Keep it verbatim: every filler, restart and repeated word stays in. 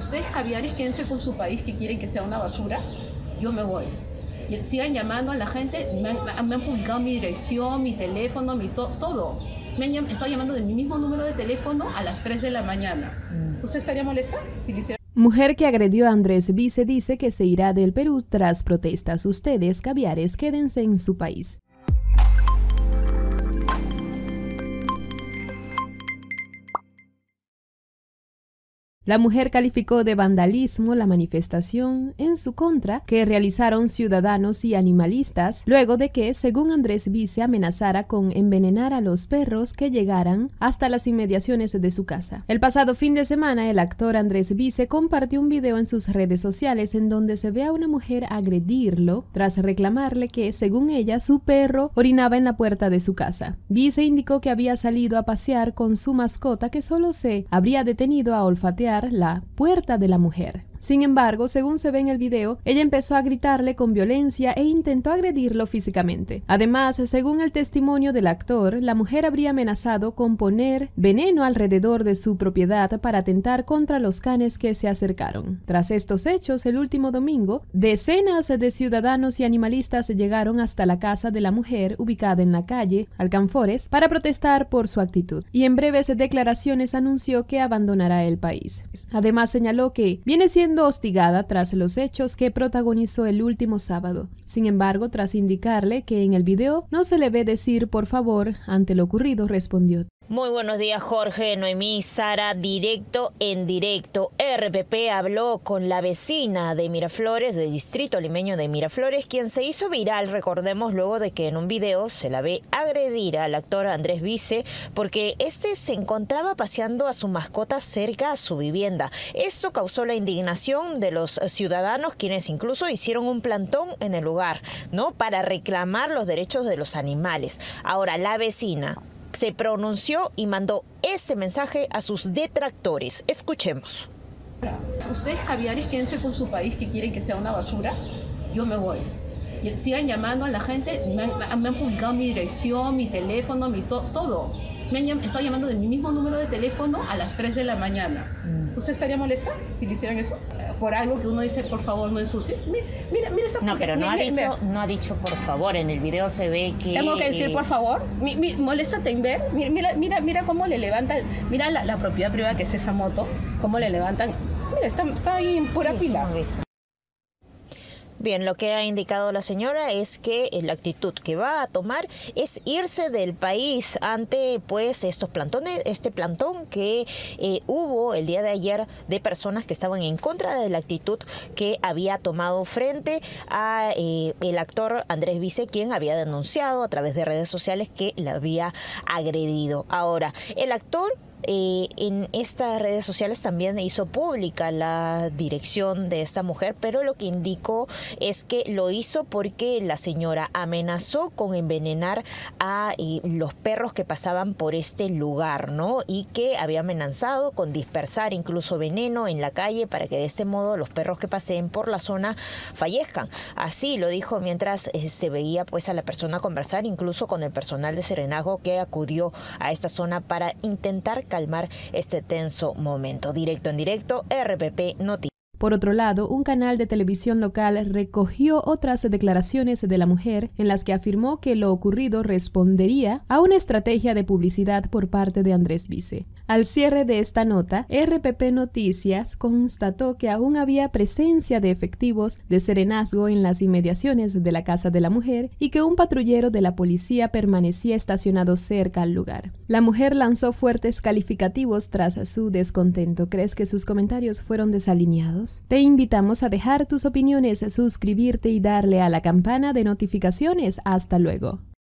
ustedes caviares quédense con su país que quieren que sea una basura, yo me voy. Y sigan llamando a la gente, me han, me han publicado mi dirección, mi teléfono, mi to, todo. Me han estado llamando de mi mismo número de teléfono a las tres de la mañana. ¿Usted estaría molesta si lo hiciera? Mujer que agredió a Andrés Vice dice que se irá del Perú tras protestas. Ustedes, caviares, quédense en su país. La mujer calificó de vandalismo la manifestación en su contra que realizaron ciudadanos y animalistas luego de que, según Andrés Vice, amenazara con envenenar a los perros que llegaran hasta las inmediaciones de su casa. El pasado fin de semana, el actor Andrés Vice compartió un video en sus redes sociales en donde se ve a una mujer agredirlo tras reclamarle que, según ella, su perro orinaba en la puerta de su casa. Vice indicó que había salido a pasear con su mascota que solo se habría detenido a olfatear la puerta de la mujer. Sin embargo, según se ve en el video, ella empezó a gritarle con violencia e intentó agredirlo físicamente. Además, según el testimonio del actor, la mujer habría amenazado con poner veneno alrededor de su propiedad para atentar contra los canes que se acercaron. Tras estos hechos, el último domingo, decenas de ciudadanos y animalistas llegaron hasta la casa de la mujer, ubicada en la calle Alcanfores, para protestar por su actitud. Y en breves declaraciones anunció que abandonará el país. Además, señaló que viene siendo hostigada tras los hechos que protagonizó el último sábado. Sin embargo, tras indicarle que en el video no se le ve decir por favor ante lo ocurrido, respondió: Muy buenos días, Jorge, Noemí, Sara, directo en directo. R P P habló con la vecina de Miraflores, del distrito limeño de Miraflores, quien se hizo viral, recordemos, luego de que en un video se la ve agredir al actor Andrés Vice porque este se encontraba paseando a su mascota cerca a su vivienda. Esto causó la indignación de los ciudadanos, quienes incluso hicieron un plantón en el lugar, ¿no?, para reclamar los derechos de los animales. Ahora, la vecina se pronunció y mandó ese mensaje a sus detractores. Escuchemos. Ustedes caviares quédense con su país que quieren que sea una basura, yo me voy. Y sigan llamando a la gente, me han, me han publicado mi dirección, mi teléfono, mi to, todo. Me han estado llamando de mi mismo número de teléfono a las tres de la mañana. ¿Usted estaría molesta si le hicieran eso? Por algo que uno dice, por favor, no ensucie. Mira, mira, mira esa... No, pero no, mira, ha dicho, mira. no ha dicho por favor. En el video se ve que... Tengo que decir por favor. Mi, mi, moléstate en ver. Mira, mira, mira, mira cómo le levantan. Mira la, la propiedad privada que es esa moto. Cómo le levantan. Mira, está, está ahí en pura sí, pila. Bien, lo que ha indicado la señora es que la actitud que va a tomar es irse del país ante pues estos plantones, este plantón que eh, hubo el día de ayer de personas que estaban en contra de la actitud que había tomado frente a eh, el actor Andrés Vice, quien había denunciado a través de redes sociales que la había agredido. Ahora, el actor Eh, en estas redes sociales también hizo pública la dirección de esta mujer, pero lo que indicó es que lo hizo porque la señora amenazó con envenenar a eh, los perros que pasaban por este lugar, ¿no? Y que había amenazado con dispersar incluso veneno en la calle para que de este modo los perros que paseen por la zona fallezcan. Así lo dijo mientras eh, se veía pues a la persona conversar incluso con el personal de Serenazgo que acudió a esta zona para intentar calmar este tenso momento. Directo en directo, R P P Noticias. Por otro lado, un canal de televisión local recogió otras declaraciones de la mujer en las que afirmó que lo ocurrido respondería a una estrategia de publicidad por parte de Andrés Vice. Al cierre de esta nota, R P P Noticias constató que aún había presencia de efectivos de Serenazgo en las inmediaciones de la casa de la mujer y que un patrullero de la policía permanecía estacionado cerca al lugar. La mujer lanzó fuertes calificativos tras su descontento. ¿Crees que sus comentarios fueron desalineados? Te invitamos a dejar tus opiniones, suscribirte y darle a la campana de notificaciones. Hasta luego.